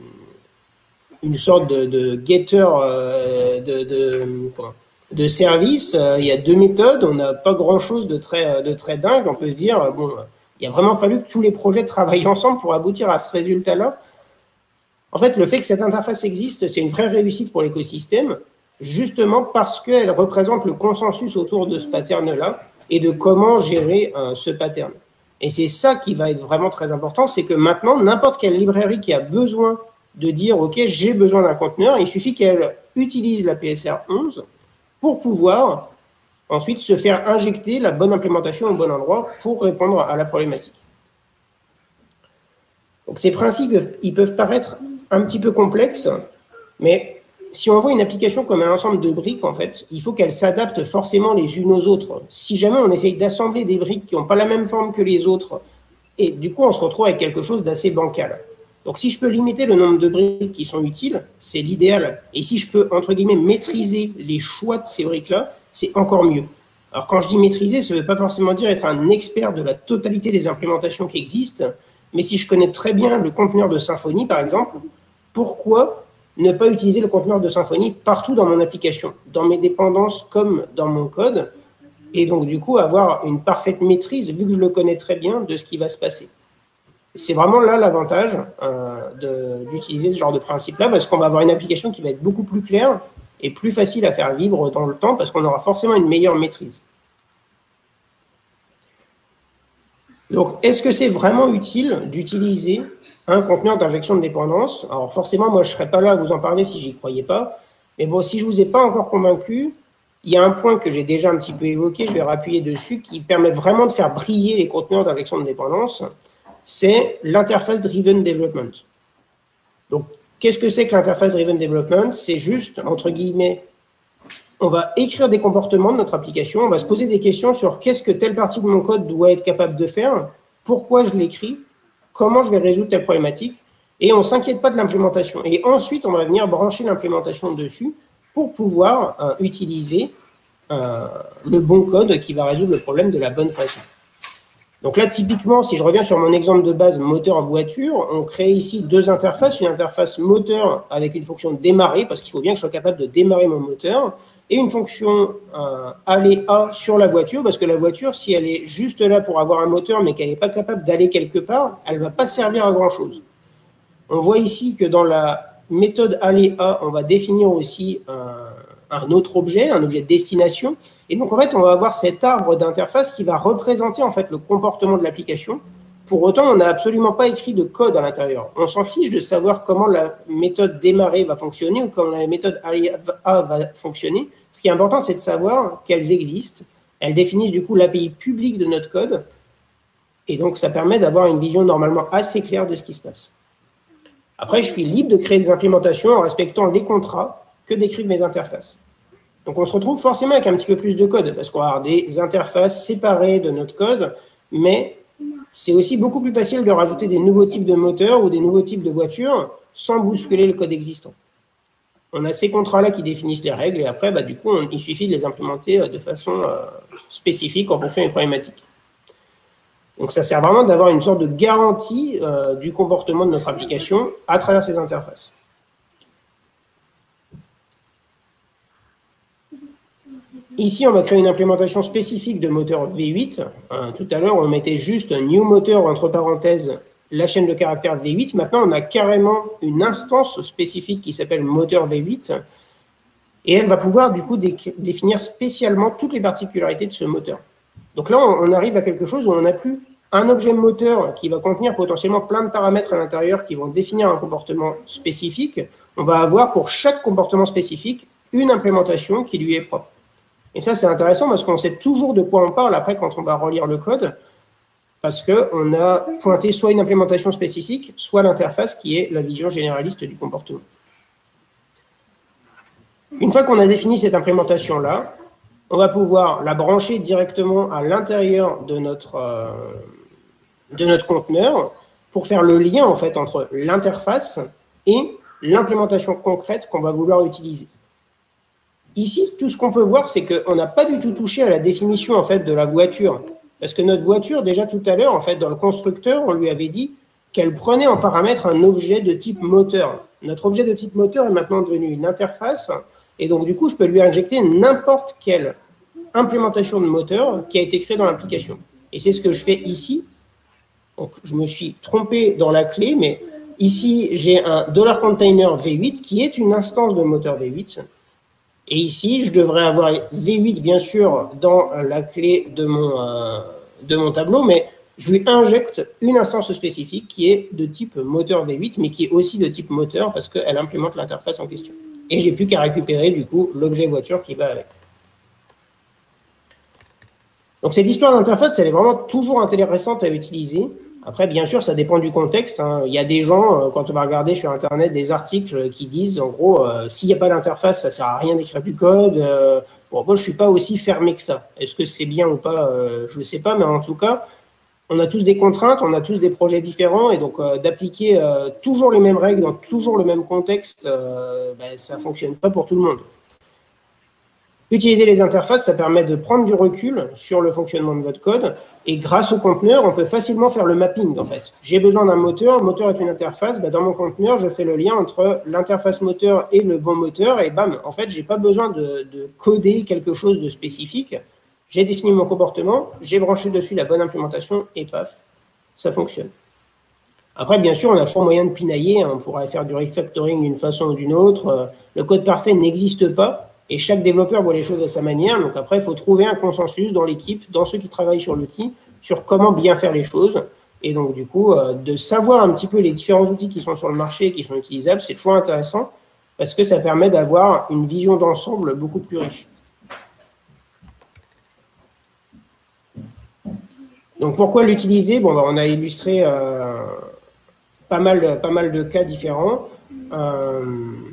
une sorte de, de getter euh, de, de, comment, de service. Euh, il y a deux méthodes. On n'a pas grand-chose de très, de très dingue. On peut se dire, bon, il a vraiment fallu que tous les projets travaillent ensemble pour aboutir à ce résultat-là. En fait, le fait que cette interface existe, c'est une vraie réussite pour l'écosystème, justement parce qu'elle représente le consensus autour de ce pattern-là et de comment gérer euh, ce pattern. Et c'est ça qui va être vraiment très important, c'est que maintenant, n'importe quelle librairie qui a besoin de dire « Ok, j'ai besoin d'un conteneur », il suffit qu'elle utilise la P S R onze pour pouvoir ensuite se faire injecter la bonne implémentation au bon endroit pour répondre à la problématique. Donc ces principes, ils peuvent paraître un petit peu complexes, mais si on voit une application comme un ensemble de briques, en fait, il faut qu'elles s'adaptent forcément les unes aux autres. Si jamais on essaye d'assembler des briques qui n'ont pas la même forme que les autres, et du coup, on se retrouve avec quelque chose d'assez bancal. Donc, si je peux limiter le nombre de briques qui sont utiles, c'est l'idéal. Et si je peux, entre guillemets, maîtriser les choix de ces briques-là, c'est encore mieux. Alors, quand je dis maîtriser, ça ne veut pas forcément dire être un expert de la totalité des implémentations qui existent, mais si je connais très bien le conteneur de Symfony, par exemple, pourquoi ne pas utiliser le conteneur de Symfony partout dans mon application, dans mes dépendances comme dans mon code, et donc du coup avoir une parfaite maîtrise, vu que je le connais très bien, de ce qui va se passer. C'est vraiment là l'avantage euh, d'utiliser ce genre de principe-là, parce qu'on va avoir une application qui va être beaucoup plus claire et plus facile à faire vivre dans le temps, parce qu'on aura forcément une meilleure maîtrise. Donc, est-ce que c'est vraiment utile d'utiliser un conteneur d'injection de dépendance? Alors forcément, moi, je ne serais pas là à vous en parler si j'y croyais pas. Mais bon, si je ne vous ai pas encore convaincu, il y a un point que j'ai déjà un petit peu évoqué, je vais rappuyer dessus, qui permet vraiment de faire briller les conteneurs d'injection de dépendance, c'est l'interface Driven Development. Donc, qu'est-ce que c'est que l'interface Driven Development? C'est juste, entre guillemets, on va écrire des comportements de notre application, on va se poser des questions sur qu'est-ce que telle partie de mon code doit être capable de faire, pourquoi je l'écris, comment je vais résoudre telle problématique, et on ne s'inquiète pas de l'implémentation. Et ensuite, on va venir brancher l'implémentation dessus pour pouvoir euh, utiliser euh, le bon code qui va résoudre le problème de la bonne façon. Donc là, typiquement, si je reviens sur mon exemple de base moteur voiture, on crée ici deux interfaces, une interface moteur avec une fonction démarrer, parce qu'il faut bien que je sois capable de démarrer mon moteur, et une fonction euh, aller à sur la voiture, parce que la voiture, si elle est juste là pour avoir un moteur, mais qu'elle n'est pas capable d'aller quelque part, elle ne va pas servir à grand-chose. On voit ici que dans la méthode aller à, on va définir aussi un, un autre objet, un objet de destination, et donc en fait, on va avoir cet arbre d'interface qui va représenter en fait le comportement de l'application Pour autant, on n'a absolument pas écrit de code à l'intérieur. On s'en fiche de savoir comment la méthode démarrer va fonctionner ou comment la méthode A va fonctionner. Ce qui est important, c'est de savoir qu'elles existent. Elles définissent du coup l'A P I publique de notre code. Et donc, ça permet d'avoir une vision normalement assez claire de ce qui se passe. Après, je suis libre de créer des implémentations en respectant les contrats que décrivent mes interfaces. Donc, on se retrouve forcément avec un petit peu plus de code parce qu'on va avoir des interfaces séparées de notre code, mais c'est aussi beaucoup plus facile de rajouter des nouveaux types de moteurs ou des nouveaux types de voitures sans bousculer le code existant. On a ces contrats-là qui définissent les règles et après, bah, du coup, on, il suffit de les implémenter de façon euh, spécifique en fonction des problématiques. Donc, ça sert vraiment d'avoir une sorte de garantie euh, du comportement de notre application à travers ces interfaces. Ici, on va créer une implémentation spécifique de moteur V huit. Euh, tout à l'heure, on mettait juste new moteur, entre parenthèses, la chaîne de caractères V huit. Maintenant, on a carrément une instance spécifique qui s'appelle moteur V huit. Et elle va pouvoir, du coup, dé définir spécialement toutes les particularités de ce moteur. Donc là, on, on arrive à quelque chose où on n'a plus un objet moteur qui va contenir potentiellement plein de paramètres à l'intérieur qui vont définir un comportement spécifique. On va avoir pour chaque comportement spécifique une implémentation qui lui est propre. Et ça, c'est intéressant parce qu'on sait toujours de quoi on parle après quand on va relire le code, parce qu'on a pointé soit une implémentation spécifique, soit l'interface qui est la vision généraliste du comportement. Une fois qu'on a défini cette implémentation-là, on va pouvoir la brancher directement à l'intérieur de notre, euh, de notre conteneur pour faire le lien en fait, entre l'interface et l'implémentation concrète qu'on va vouloir utiliser. Ici, tout ce qu'on peut voir, c'est qu'on n'a pas du tout touché à la définition en fait, de la voiture. Parce que notre voiture, déjà tout à l'heure, en fait, dans le constructeur, on lui avait dit qu'elle prenait en paramètre un objet de type moteur. Notre objet de type moteur est maintenant devenu une interface. Et donc, du coup, je peux lui injecter n'importe quelle implémentation de moteur qui a été créée dans l'application. Et c'est ce que je fais ici. Donc, je me suis trompé dans la clé, mais ici, j'ai un $container V huit qui est une instance de moteur V huit. Et ici, je devrais avoir V huit, bien sûr, dans la clé de mon, euh, de mon tableau, mais je lui injecte une instance spécifique qui est de type moteur V huit, mais qui est aussi de type moteur parce qu'elle implémente l'interface en question. Et j'ai plus qu'à récupérer, du coup, l'objet voiture qui va avec. Donc, cette histoire d'interface, elle est vraiment toujours intéressante à utiliser. Après, bien sûr, ça dépend du contexte. Hein. Il y a des gens, quand on va regarder sur Internet, des articles qui disent, en gros, euh, s'il n'y a pas d'interface, ça ne sert à rien d'écrire du code. Euh, bon, moi, je ne suis pas aussi fermé que ça. Est-ce que c'est bien ou pas? euh, Je ne sais pas, mais en tout cas, on a tous des contraintes, on a tous des projets différents, et donc euh, d'appliquer euh, toujours les mêmes règles dans toujours le même contexte, euh, ben, ça ne fonctionne pas pour tout le monde. Utiliser les interfaces, ça permet de prendre du recul sur le fonctionnement de votre code. Et grâce au conteneur, on peut facilement faire le mapping, en fait. J'ai besoin d'un moteur, le moteur est une interface. Bah, dans mon conteneur, je fais le lien entre l'interface moteur et le bon moteur. Et bam, en fait, je n'ai pas besoin de, de coder quelque chose de spécifique. J'ai défini mon comportement, j'ai branché dessus la bonne implémentation et paf, ça fonctionne. Après, bien sûr, on a toujours moyen de pinailler. Hein. On pourrait faire du refactoring d'une façon ou d'une autre. Le code parfait n'existe pas. Et chaque développeur voit les choses à sa manière. Donc après, il faut trouver un consensus dans l'équipe, dans ceux qui travaillent sur l'outil, sur comment bien faire les choses. Et donc, du coup, euh, de savoir un petit peu les différents outils qui sont sur le marché et qui sont utilisables, c'est toujours intéressant parce que ça permet d'avoir une vision d'ensemble beaucoup plus riche. Donc, pourquoi l'utiliser? Bon, bah, on a illustré euh, pas mal, pas mal de cas différents. Euh,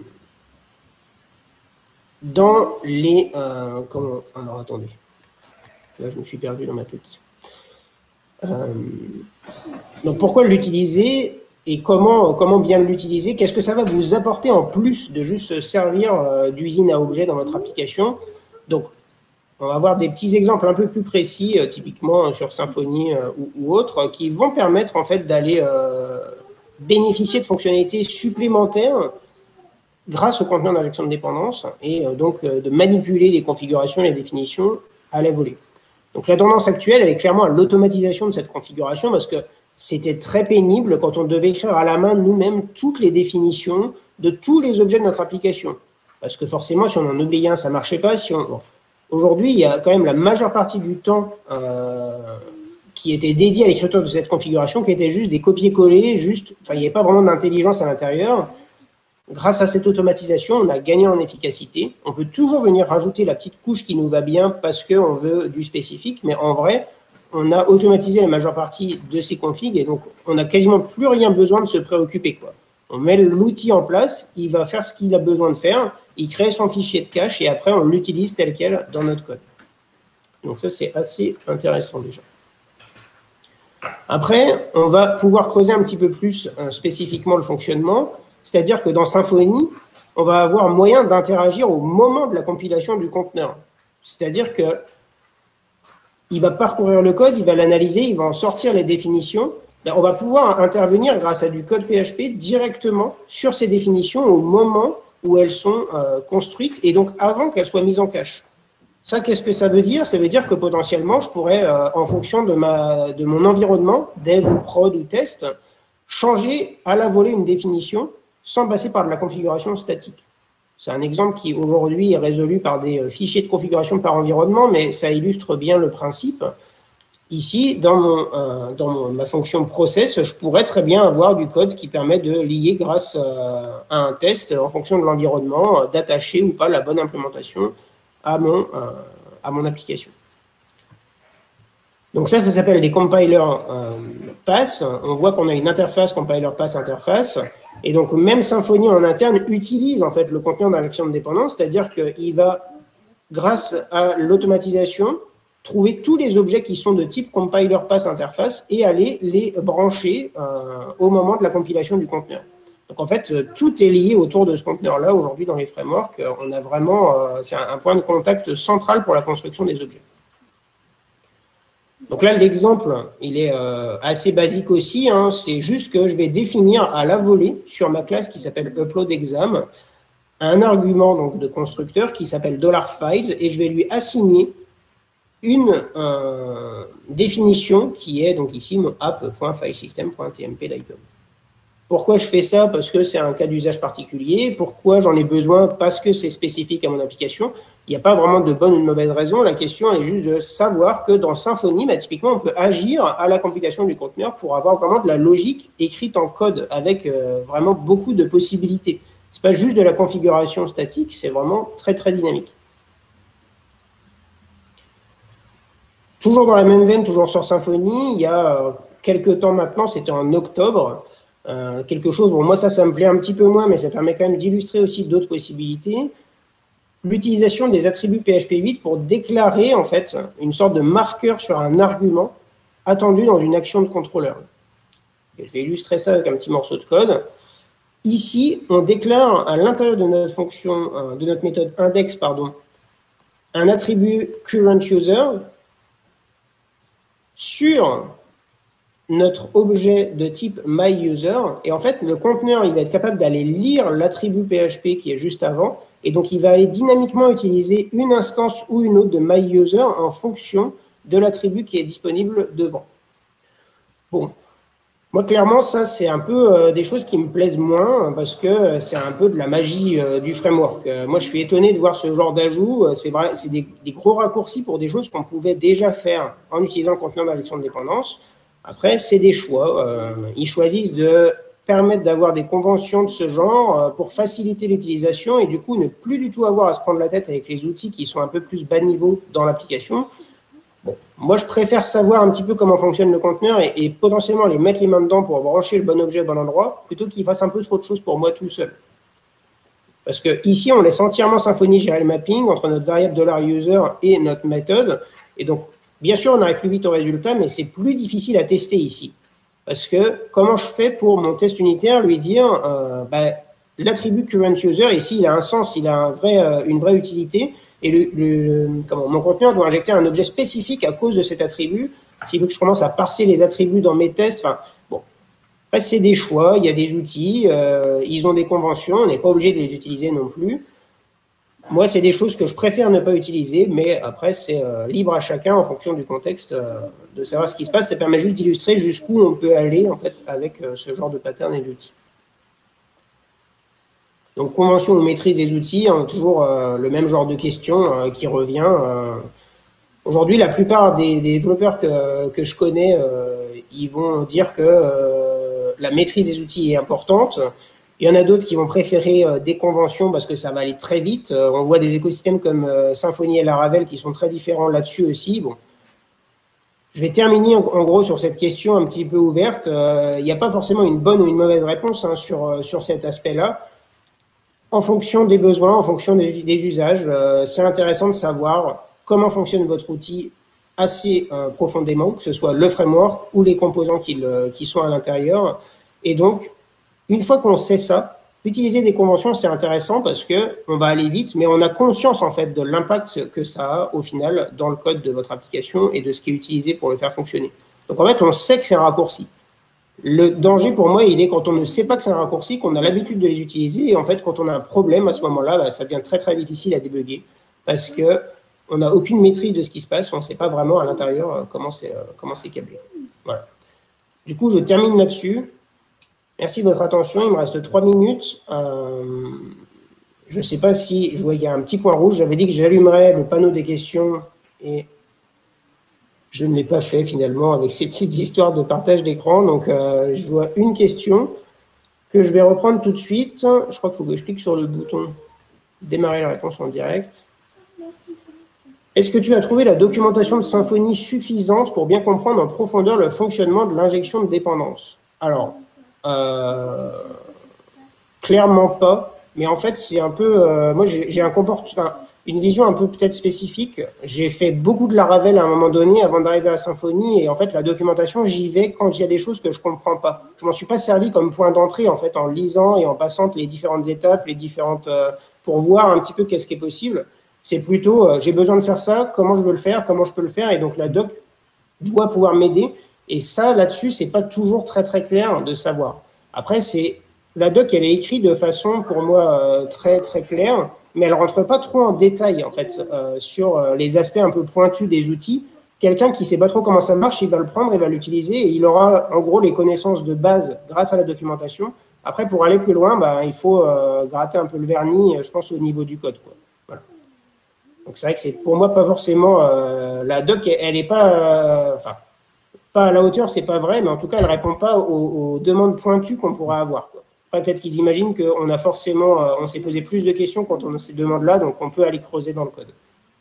Dans les... Euh, comment, alors, attendez. Là, je me suis perdu dans ma tête. Euh, donc, pourquoi l'utiliser et comment, comment bien l'utiliser? Qu'est-ce que ça va vous apporter en plus de juste servir euh, d'usine à objets dans votre application? Donc, on va avoir des petits exemples un peu plus précis, euh, typiquement sur Symfony euh, ou, ou autres, qui vont permettre en fait d'aller euh, bénéficier de fonctionnalités supplémentaires grâce au conteneur d'injection de dépendance et euh, donc euh, de manipuler les configurations et les définitions à la volée. Donc la tendance actuelle, elle est clairement à l'automatisation de cette configuration parce que c'était très pénible quand on devait écrire à la main nous-mêmes toutes les définitions de tous les objets de notre application. Parce que forcément, si on en oubliait un, ça ne marchait pas. Si on... bon. Aujourd'hui, il y a quand même la majeure partie du temps euh, qui étaient dédiés à l'écriture de cette configuration, qui étaient juste des copier-coller, juste, enfin, il n'y avait pas vraiment d'intelligence à l'intérieur. Grâce à cette automatisation, on a gagné en efficacité. On peut toujours venir rajouter la petite couche qui nous va bien parce qu'on veut du spécifique, mais en vrai, on a automatisé la majeure partie de ces configs et donc on n'a quasiment plus rien besoin de se préoccuper, quoi. On met l'outil en place, il va faire ce qu'il a besoin de faire, il crée son fichier de cache et après on l'utilise tel quel dans notre code. Donc ça, c'est assez intéressant déjà. Après, on va pouvoir creuser un petit peu plus euh, spécifiquement le fonctionnement, c'est-à-dire que dans Symfony, on va avoir moyen d'interagir au moment de la compilation du conteneur. C'est-à-dire que il va parcourir le code, il va l'analyser, il va en sortir les définitions. On va pouvoir intervenir grâce à du code P H P directement sur ces définitions au moment où elles sont euh, construites et donc avant qu'elles soient mises en cache. Ça, qu'est-ce que ça veut dire? Ça veut dire que potentiellement, je pourrais, euh, en fonction de, ma, de mon environnement, dev ou prod ou test, changer à la volée une définition sans passer par de la configuration statique. C'est un exemple qui aujourd'hui est résolu par des fichiers de configuration par environnement, mais ça illustre bien le principe. Ici, dans, mon, euh, dans mon, ma fonction process, je pourrais très bien avoir du code qui permet de lier grâce euh, à un test en fonction de l'environnement, euh, d'attacher ou pas la bonne implémentation à mon, euh, à mon application. Donc ça, ça s'appelle des compiler euh, pass. On voit qu'on a une interface compiler pass interface. Et donc, même Symfony en interne utilise en fait le conteneur d'injection de dépendance, c'est-à-dire qu'il va, grâce à l'automatisation, trouver tous les objets qui sont de type compiler pass interface et aller les brancher euh, au moment de la compilation du conteneur. Donc, en fait, tout est lié autour de ce conteneur-là. Aujourd'hui, dans les frameworks, on a vraiment, euh, c'est un, un point de contact central pour la construction des objets. Donc là, l'exemple, il est euh, assez basique aussi. Hein. C'est juste que je vais définir à la volée sur ma classe qui s'appelle uploadExam un argument donc, de constructeur qui s'appelle $files et je vais lui assigner une euh, définition qui est donc ici mon app.filesystem.tmp.dicom. Pourquoi je fais ça? Parce que c'est un cas d'usage particulier. Pourquoi j'en ai besoin? Parce que c'est spécifique à mon application. Il n'y a pas vraiment de bonne ou de mauvaise raison. La question est juste de savoir que dans Symfony, bah, typiquement, on peut agir à la compilation du conteneur pour avoir vraiment de la logique écrite en code avec euh, vraiment beaucoup de possibilités. Ce n'est pas juste de la configuration statique, c'est vraiment très, très dynamique. Toujours dans la même veine, toujours sur Symfony, il y a euh, quelques temps maintenant, c'était en octobre, euh, quelque chose, bon, moi ça, ça me plaît un petit peu moins, mais ça permet quand même d'illustrer aussi d'autres possibilités. L'utilisation des attributs P H P huit pour déclarer en fait une sorte de marqueur sur un argument attendu dans une action de contrôleur. Et je vais illustrer ça avec un petit morceau de code. Ici, on déclare à l'intérieur de notre fonction, de notre méthode index, pardon, un attribut current user sur notre objet de type myUser. Et en fait, le conteneur, il va être capable d'aller lire l'attribut P H P qui est juste avant. Et donc, il va aller dynamiquement utiliser une instance ou une autre de myUser en fonction de l'attribut qui est disponible devant. Bon, moi, clairement, ça, c'est un peu euh, des choses qui me plaisent moins parce que c'est un peu de la magie euh, du framework. Euh, moi, je suis étonné de voir ce genre d'ajout. C'est vrai, c'est des, des gros raccourcis pour des choses qu'on pouvait déjà faire en utilisant le conteneur d'injection de dépendance. Après, c'est des choix. Euh, ils choisissent de permettre d'avoir des conventions de ce genre pour faciliter l'utilisation et du coup ne plus du tout avoir à se prendre la tête avec les outils qui sont un peu plus bas niveau dans l'application. Bon, moi, je préfère savoir un petit peu comment fonctionne le conteneur et, et potentiellement les mettre les mains dedans pour brancher le bon objet au bon endroit plutôt qu'il fasse un peu trop de choses pour moi tout seul. Parce que ici, on laisse entièrement Symfony gérer le mapping entre notre variable $user et notre méthode. Et donc, bien sûr, on arrive plus vite au résultat, mais c'est plus difficile à tester ici. Parce que comment je fais pour mon test unitaire lui dire euh, bah, l'attribut current user, ici, il a un sens, il a un vrai, euh, une vraie utilité. Et le, le, comment, mon conteneur doit injecter un objet spécifique à cause de cet attribut. S'il veut que je commence à parser les attributs dans mes tests, enfin, bon. Après, c'est des choix, il y a des outils, euh, ils ont des conventions, on n'est pas obligé de les utiliser non plus. Moi, c'est des choses que je préfère ne pas utiliser, mais après, c'est euh, libre à chacun en fonction du contexte euh, de savoir ce qui se passe. Ça permet juste d'illustrer jusqu'où on peut aller en fait, avec euh, ce genre de pattern et d'outils. Donc, convention ou maîtrise des outils, on a toujours euh, le même genre de question euh, qui revient. Euh, Aujourd'hui, la plupart des, des développeurs que, que je connais, euh, ils vont dire que euh, la maîtrise des outils est importante. Il y en a d'autres qui vont préférer euh, des conventions parce que ça va aller très vite. Euh, on voit des écosystèmes comme euh, Symfony et Laravel qui sont très différents là-dessus aussi. Bon. Je vais terminer en, en gros sur cette question un petit peu ouverte. Euh, il n'y a pas forcément une bonne ou une mauvaise réponse hein, sur, sur cet aspect-là. En fonction des besoins, en fonction des, des usages, euh, c'est intéressant de savoir comment fonctionne votre outil assez euh, profondément, que ce soit le framework ou les composants qui, le, qui sont à l'intérieur. Et donc, une fois qu'on sait ça, utiliser des conventions, c'est intéressant parce qu'on va aller vite, mais on a conscience en fait de l'impact que ça a au final dans le code de votre application et de ce qui est utilisé pour le faire fonctionner. Donc en fait, on sait que c'est un raccourci. Le danger pour moi, il est quand on ne sait pas que c'est un raccourci, qu'on a l'habitude de les utiliser, et en fait, quand on a un problème à ce moment-là, bah, ça devient très très difficile à débugger parce que on n'a aucune maîtrise de ce qui se passe, on ne sait pas vraiment à l'intérieur euh, comment c'est euh, comment c'est câblé. Voilà. Du coup, je termine là-dessus. Merci de votre attention. Il me reste trois minutes. Euh, je ne sais pas si je vois qu'il y a un petit point rouge. J'avais dit que j'allumerais le panneau des questions et je ne l'ai pas fait finalement avec ces petites histoires de partage d'écran. Donc, euh, je vois une question que je vais reprendre tout de suite. Je crois qu'il faut que je clique sur le bouton démarrer la réponse en direct. Est-ce que tu as trouvé la documentation de Symfony suffisante pour bien comprendre en profondeur le fonctionnement de l'injection de dépendance? Alors, euh, clairement pas. Mais en fait, c'est un peu... Euh, moi, j'ai un comportement... Enfin, une vision un peu peut-être spécifique. J'ai fait beaucoup de Laravel à un moment donné avant d'arriver à Symfony. Et en fait, la documentation, j'y vais quand il y a des choses que je ne comprends pas. Je ne m'en suis pas servi comme point d'entrée, en fait, en lisant et en passant les différentes étapes, les différentes... Euh, pour voir un petit peu qu'est-ce qui est possible. C'est plutôt, euh, j'ai besoin de faire ça, comment je veux le faire, comment je peux le faire. Et donc, la doc doit pouvoir m'aider. Et ça, là-dessus, c'est pas toujours très, très clair de savoir. Après, c'est la doc, elle est écrite de façon, pour moi, euh, très, très claire, mais elle rentre pas trop en détail, en fait, euh, sur euh, les aspects un peu pointus des outils. Quelqu'un qui sait pas trop comment ça marche, il va le prendre, il va l'utiliser et il aura, en gros, les connaissances de base grâce à la documentation. Après, pour aller plus loin, bah, il faut euh, gratter un peu le vernis, je pense, au niveau du code, quoi. Voilà. Donc, c'est vrai que c'est, pour moi, pas forcément... Euh, la doc, elle n'est pas... Euh, enfin, pas à la hauteur, c'est pas vrai, mais en tout cas, elle ne répond pas aux, aux demandes pointues qu'on pourra avoir, quoi. Après, peut-être qu'ils imaginent qu'on a forcément, euh, on s'est posé plus de questions quand on a ces demandes-là, donc on peut aller creuser dans le code.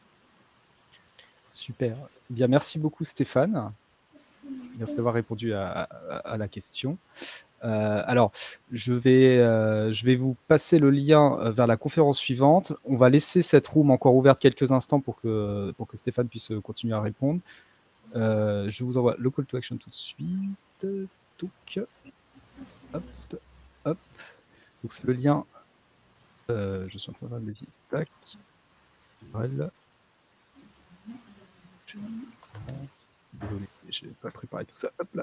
Super. Bien, merci beaucoup Stéphane. Merci d'avoir répondu à, à, à la question. Euh, alors, je vais, euh, je vais vous passer le lien vers la conférence suivante. On va laisser cette room encore ouverte quelques instants pour que, pour que Stéphane puisse continuer à répondre. Euh, je vous envoie le call to action tout de suite. Touc. Hop, hop. Donc c'est le lien. Euh, je suis en train de le dire. Tac. Voilà. Je commence. Désolé, je n'ai pas préparé tout ça. Hop là.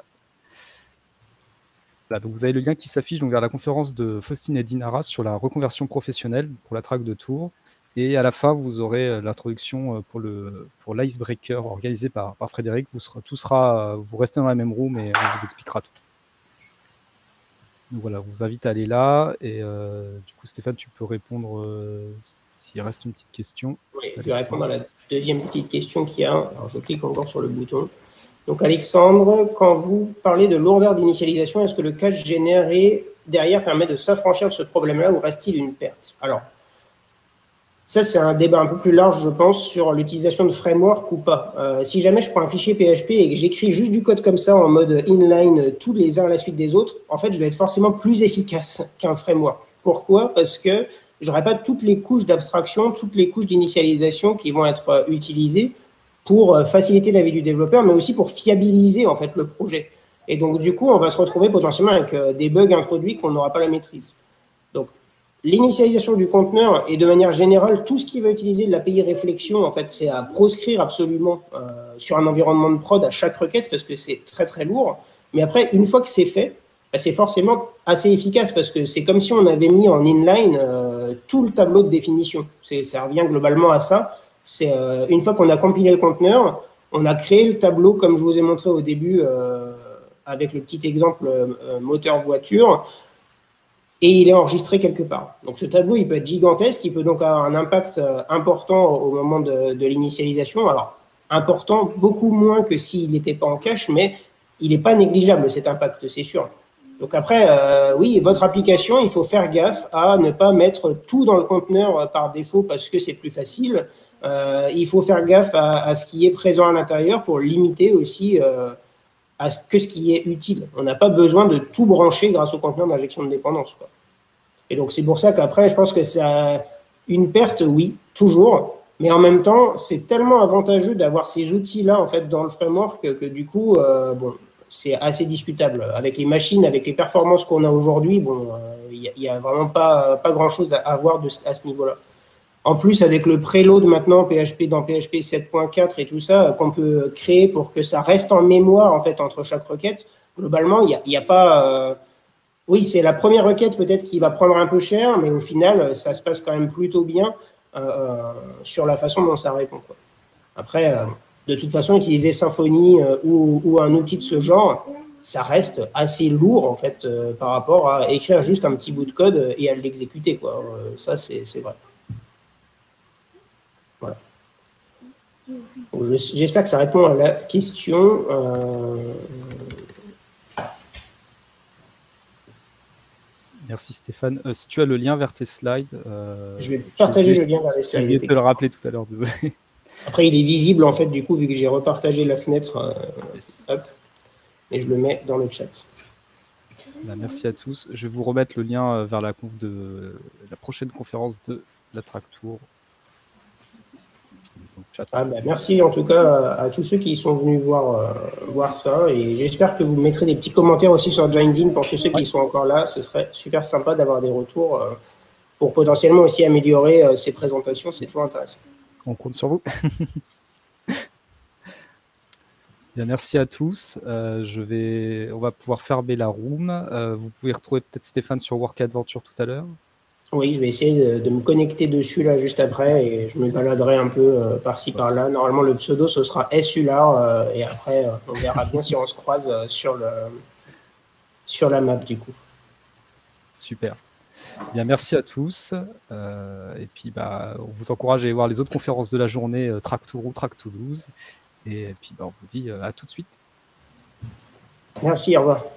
Là, donc vous avez le lien qui s'affiche vers la conférence de Faustine et Dinara sur la reconversion professionnelle pour la track de Tours. Et à la fin, vous aurez l'introduction pour le pour l'icebreaker organisé par, par Frédéric. Vous sera, tout sera, vous restez dans la même room et on vous expliquera tout. Donc voilà, on vous invite à aller là. Et euh, du coup, Stéphane, tu peux répondre euh, s'il reste une petite question. Oui, je vais répondre à la deuxième petite question qu'il y a. Alors, je clique encore sur le bouton. Donc, Alexandre, quand vous parlez de lourdeur d'initialisation, est-ce que le cache généré derrière permet de s'affranchir de ce problème-là ou reste-t-il une perte? Alors, ça, c'est un débat un peu plus large, je pense, sur l'utilisation de framework ou pas. Euh, si jamais je prends un fichier P H P et que j'écris juste du code comme ça en mode inline, tous les uns à la suite des autres, en fait, je vais être forcément plus efficace qu'un framework. Pourquoi? Parce que je n'aurai pas toutes les couches d'abstraction, toutes les couches d'initialisation qui vont être utilisées pour faciliter la vie du développeur, mais aussi pour fiabiliser en fait le projet. Et donc, du coup, on va se retrouver potentiellement avec des bugs introduits qu'on n'aura pas la maîtrise. Donc, l'initialisation du conteneur et de manière générale, tout ce qui va utiliser de l'A P I réflexion, en fait, c'est à proscrire absolument euh, sur un environnement de prod à chaque requête parce que c'est très, très lourd. Mais après, une fois que c'est fait, bah, c'est forcément assez efficace parce que c'est comme si on avait mis en inline euh, tout le tableau de définition. Ça revient globalement à ça. C'est euh, une fois qu'on a compilé le conteneur, on a créé le tableau comme je vous ai montré au début euh, avec le petit exemple euh, moteur-voiture. Et il est enregistré quelque part. Donc, ce tableau, il peut être gigantesque, il peut donc avoir un impact important au moment de, de l'initialisation. Alors, important, beaucoup moins que s'il n'était pas en cache, mais il n'est pas négligeable cet impact, c'est sûr. Donc après, euh, oui, votre application, il faut faire gaffe à ne pas mettre tout dans le conteneur par défaut parce que c'est plus facile. Euh, il faut faire gaffe à, à ce qui est présent à l'intérieur pour limiter aussi euh, à ce que ce qui est utile. On n'a pas besoin de tout brancher grâce au conteneur d'injection de dépendance, quoi. Et donc c'est pour ça qu'après, je pense que c'est une perte, oui, toujours. Mais en même temps, c'est tellement avantageux d'avoir ces outils-là en fait dans le framework que, que du coup, euh, bon, c'est assez discutable. Avec les machines, avec les performances qu'on a aujourd'hui, bon, il euh, n'y a, a vraiment pas, pas grand-chose à, à voir de, à ce niveau-là. En plus, avec le preload maintenant, P H P dans P H P sept point quatre et tout ça, qu'on peut créer pour que ça reste en mémoire en fait entre chaque requête, globalement, il n'y a, y a pas... Euh, oui, c'est la première requête peut-être qui va prendre un peu cher, mais au final, ça se passe quand même plutôt bien euh, sur la façon dont ça répond, quoi. Après, euh, de toute façon, utiliser Symfony euh, ou, ou un outil de ce genre, ça reste assez lourd en fait euh, par rapport à écrire juste un petit bout de code et à l'exécuter, quoi. Euh, ça, c'est vrai. Voilà. J'espère que ça répond à la question. Euh... Merci Stéphane. Euh, si tu as le lien vers tes slides... Euh, je vais partager le lien vers les slides. J'ai oublié de te le rappeler tout à l'heure, désolé. Après, il est visible en fait du coup vu que j'ai repartagé la fenêtre. Euh, yes. Hop, et je le mets dans le chat. Bah, merci à tous. Je vais vous remettre le lien vers la conf de la prochaine conférence de la Track Tour. Ah bah, merci en tout cas à, à tous ceux qui sont venus voir, euh, voir ça, et j'espère que vous mettrez des petits commentaires aussi sur Joindin pour tous ceux ouais. qui sont encore là. Ce serait super sympa d'avoir des retours euh, pour potentiellement aussi améliorer euh, ces présentations. C'est toujours intéressant. On compte sur vous. Bien, merci à tous. Euh, je vais, on va pouvoir fermer la room. Euh, vous pouvez retrouver peut-être Stéphane sur Work Adventure tout à l'heure. Oui, je vais essayer de, de me connecter dessus là juste après et je me baladerai un peu euh, par-ci ouais. par-là. Normalement, le pseudo ce sera Sular euh, et après euh, on verra bien si on se croise euh, sur le sur la map du coup. Super. Bien, merci à tous. Euh, et puis, bah, on vous encourage à aller voir les autres conférences de la journée, euh, Track Tour ou Track Toulouse. Et puis, bah, on vous dit euh, à tout de suite. Merci, au revoir.